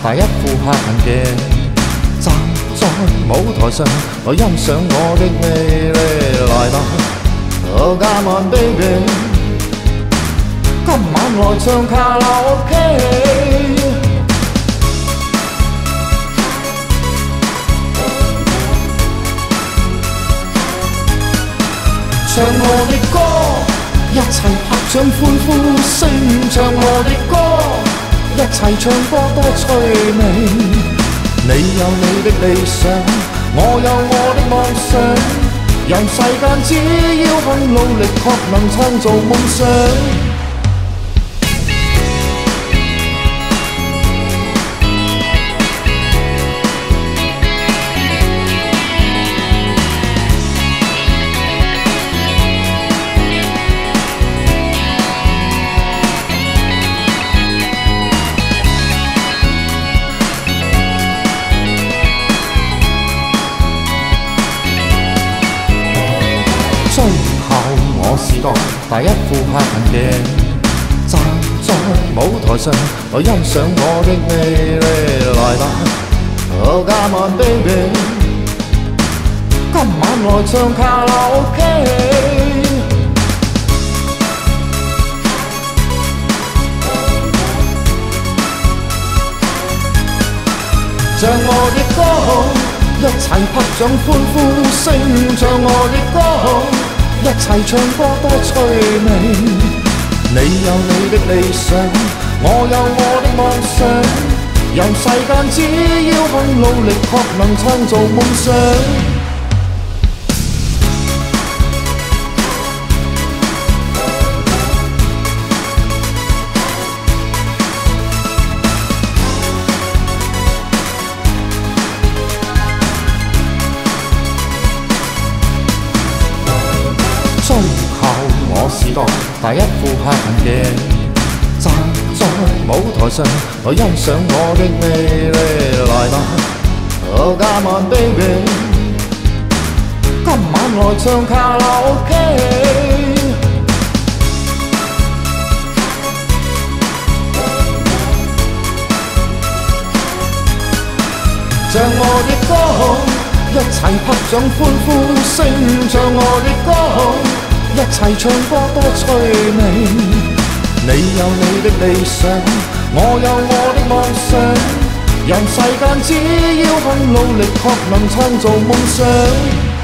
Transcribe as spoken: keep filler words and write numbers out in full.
戴一副黑眼鏡，站在舞台上，來欣賞我的魅力。來吧，Oh come on baby， 今晚來唱卡拉 OK。唱我的歌，一齊拍掌歡呼聲唱我的歌，一齊唱歌多趣味。你有你的理想，我有我的夢想，人世間只要肯努力，確能創造夢想。最後我試過戴一副黑眼鏡，站在舞台上來欣賞我的魅力。來吧，Oh come on baby， 今晚來唱卡拉 OK。唱我的歌，一齊拍掌歡呼聲唱我的歌，一齊唱歌多趣味。你有你的理想，我有我的夢想，人世間只要肯努力，確能創造夢想。最後我試過戴一副黑眼鏡，站在舞台上來欣賞我的魅力。來吧，Oh come on baby， 今晚來唱卡拉 OK。唱我的歌，一齊拍掌歡呼聲唱我的歌，一齊唱歌多趣味。你有你的理想，我有我的夢想，人世間只要肯努力，確能創造夢想。